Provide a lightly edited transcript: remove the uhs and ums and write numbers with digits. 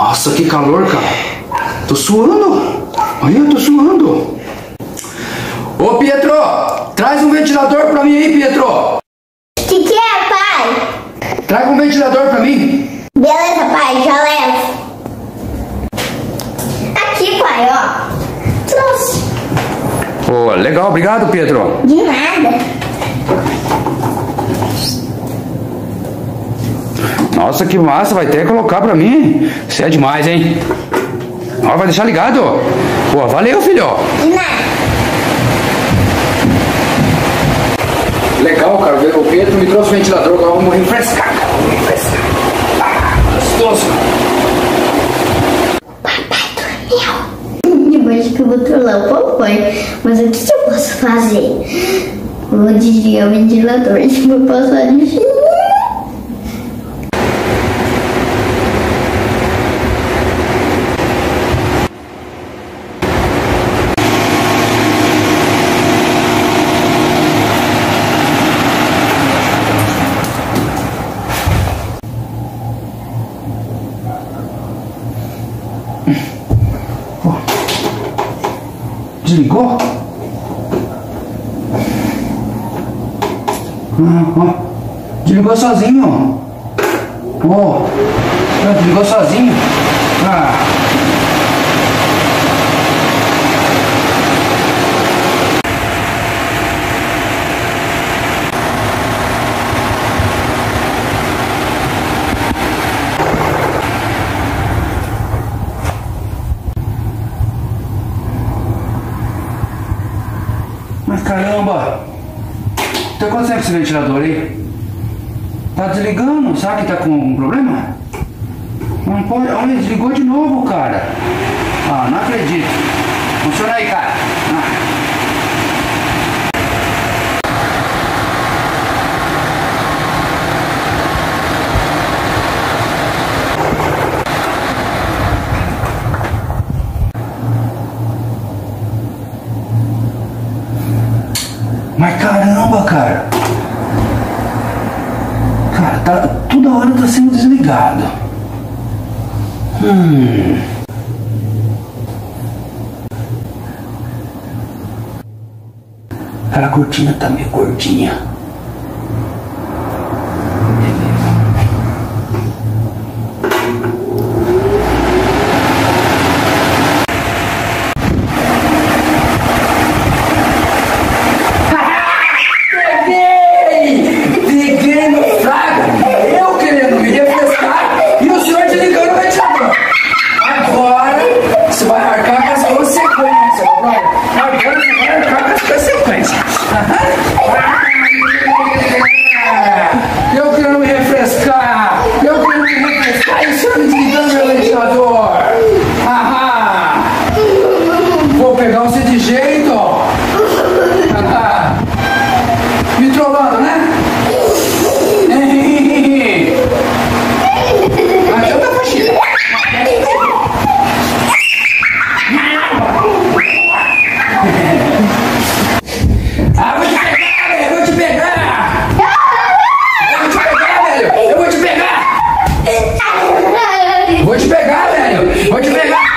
Nossa, que calor, cara. Tô suando. Olha, eu tô suando. Ô, Pietro, traz um ventilador pra mim aí, Pietro. Que é, pai? Traga um ventilador pra mim. Beleza, pai, já levo. Aqui, pai, ó. Trouxe. Pô, legal, obrigado, Pietro. De nada. Nossa, que massa, vai ter que colocar pra mim. Isso é demais, hein? Ó, vai deixar ligado. Pô, valeu, filho. De nada. Legal, cara. O Pedro me trouxe o ventilador, agora vamos refrescar, cara. Vamos refrescar. Ah, gostoso. Papai dormiu. Depois que eu vou trollar o papai. Mas o que eu posso fazer? Vou desligar o ventilador e vou passar de cima. Desligou? Ó. Desligou sozinho. Ó. Desligou sozinho. Ah. Mas caramba! O que acontecendo com esse ventilador aí? Tá desligando? Será que tá com algum problema? Não pode. Olha, desligou de novo, cara. Ah, não acredito. Funciona aí, cara. Mas caramba, cara. Cara, tá, toda hora tá sendo desligado. Cara, a cortina tá meio gordinha. Vou pegar você de jeito, ó. Me trollando, né? Mas eu tô fugindo. Ah, vou te pegar, velho. Eu vou te pegar. Eu vou te pegar, velho. Eu vou te pegar. Vou te pegar, velho. Vou te pegar.